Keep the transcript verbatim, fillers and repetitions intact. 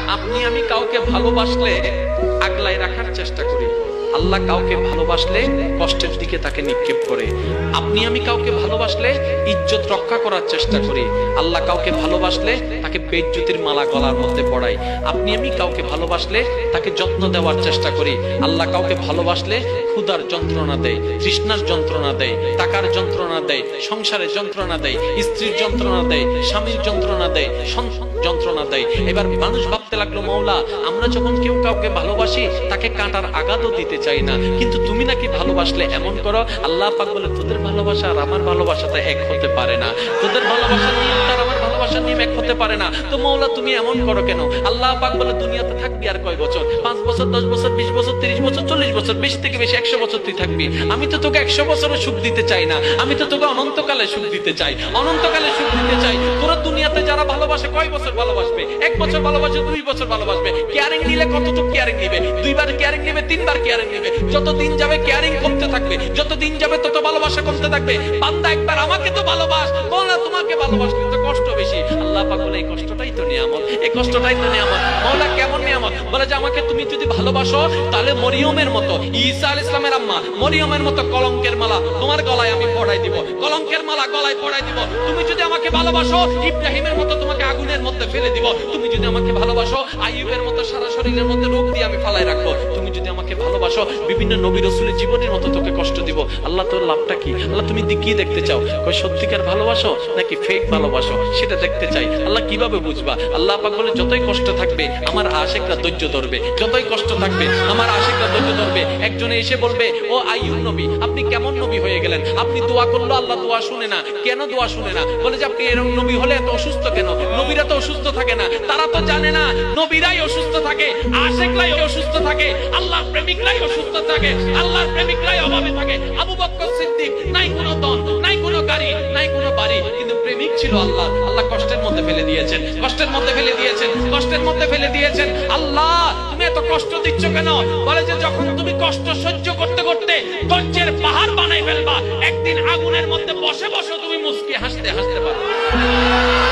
আপনি আমি কাউকে ভালোবাসলে আগলায় রাখার চেষ্টা করি, আল্লাহ কাউকে ভালোবাসলে কষ্টের দিকে তাকে নিক্ষেপ করে। আপনি আমি কাউকে ভালোবাসলে ইজ্জত রক্ষা করার চেষ্টা করি, আল্লাহ কাউকে ভালোবাসলে তাকে বেইজ্জতির মালা গলার মধ্যে পড়ায়। আপনি আমি কাউকে ভালোবাসলে তাকে যত্ন দেওয়ার চেষ্টা করি, আল্লাহ কাউকে ভালোবাসলে ক্ষুধার যন্ত্রণা দেয়, তৃষ্ণার যন্ত্রণা দেয়, টাকার যন্ত্রণা দেয়, সংসারের যন্ত্রণা দেয়, স্ত্রীর যন্ত্রণা দেয়, স্বামীর যন্ত্রণা দেয়, যন্ত্রণা দেয়। এবার মানুষ ভাবতে লাগলো, মওলা আমরা যখন কেউ কাউকে ভালোবাসি তাকে কাঁটার আঘাতও দিতে চাই না, কিন্তু তুমি নাকি ভালোবাসলে এমন করো। আল্লাহ পাক বলে, তোদের ভালোবাসা আর আমার ভালোবাসাটা এক হতে পারে না, তোদের ভালোবাসার নিয়ম আর আমার ভালোবাসার নিয়ম এক হতে পারে না, তো মওলা তুমি এমন করো কেন? আল্লাহ পাক বলে, দুনিয়াতে থাকবি আর কয় বছর? পাঁচ বছর, দশ বছর, বিশ বছর, তিরিশ বছর, চল্লিশ বছর, বেশি থেকে বেশি একশো বছর তুই থাকবি। আমি তো তোকে একশো বছরের সুখ দিতে চাই না, আমি তো তোকে অনন্তকালে সুখ দিতে চাই, অনন্তকালে সুখ দিতে চাই। তোরা দুনিয়াতে যারা ভালোবাসে কয় বছর ভালোবাসবে? এক বছর ভালোবাসে, দুই বছর ভালোবাসবে। কেয়ারিং নিলে কতটুকু কেয়ারিং নিবে? দুইবার কেয়ারিং নিবে, তিনবার কেয়ারিং নিবে। যত দিন যাবে কেয়ারিং কমতে থাকবে, যত দিন যাবে তত ভালোবাসা কমতে থাকবে। বান্দা একবার আমাকে তো ভালোবাস, মওলা তোমাকে ভালোবাসলে তো কষ্ট বেশি। আল্লাহ পাক বলে, এই কষ্টটাই তো নিয়ামত, এই কষ্টটাই তো নিয়ামত। মওলা কেমন নিয়ামত? বলে যে আমাকে তুমি যদি ভালোবাসো তাহলে মরিয়মের মতো, ঈসা আলাইহিস সালামের আম্মা মরিয়মের মতো কলঙ্কের মালা তোমার গলায় আমি পড়াই দিব, কলঙ্কের মালা গলায় পড়াই দিব। তুমি যদি আমাকে ভালোবাসো ইব্রাহিমের মতো তোমাকে আগুনের মধ্যে ফেলে দিব। তুমি যদি আমাকে ভালোবাসো আইয়ুবের মতো সারা শরীরের মধ্যে রোগ দিয়ে আমি ফালাই রাখবো। তুমি যদি আমাকে ভালোবাসো বিভিন্ন নবী রাসূলের জীবনের মতো তোকে কষ্ট দিব। আল্লাহ তোর লাভটা কি? আল্লাহ তুমি কি দেখতে চাও? কই সত্যিকার ভালোবাসো নাকি ফেক ভালোবাসো সেটা দেখতে চাই। আল্লাহ কিভাবে বুঝবা? আল্লাহ পাক বলে, যতই কষ্ট থাকবে আমার আশিকরা ধৈর্য ধরবে, যতই কষ্ট থাকবে আমার আশিকরা ধৈর্য ধরবে। একজনে এসে বলবে, ও আইয়ুব নবী আপনি কেমন নবী হয়ে গেলেন? আপনি দোয়া করলো আল্লাহ দোয়া শুনে না, কেন দোয়া শুনে না? বলে যে আপনি এরকম নবী হলে এত অসুস্থ কেন? নবীরা তো অসুস্থ থাকে না, তারা তো জানে না নবীরাই অসুস্থ থাকে, আশিকরাই অসুস্থ থাকে, আল্লাহর প্রেমিকরাই অসুস্থ থাকে, আল্লাহর প্রেমিকরাই অভাবে থাকে। আবু বকর সিদ্দিক নাই কোনো ধন, নাই কোনো গাড়ি, নাই কোনো বাড়ি, কিন্তু প্রেমিক ছিল আল্লাহ। আল্লাহ কষ্টের মধ্যে ফেলে দিয়েছেন, কষ্টের মধ্যে ফেলে দিয়েছেন, কষ্টের মধ্যে ফেলে দিয়েছেন। আল্লাহ তুমি এত কষ্ট দিচ্ছ কেন? বলে যে যখন তুমি কষ্ট সহ্য করতে করতে ধৈর্যের পাহাড় বানাই ফেলবা, একদিন আগুনের মধ্যে বসে বসে তুমি মুস্কি হাসতে হাসতে পারবে।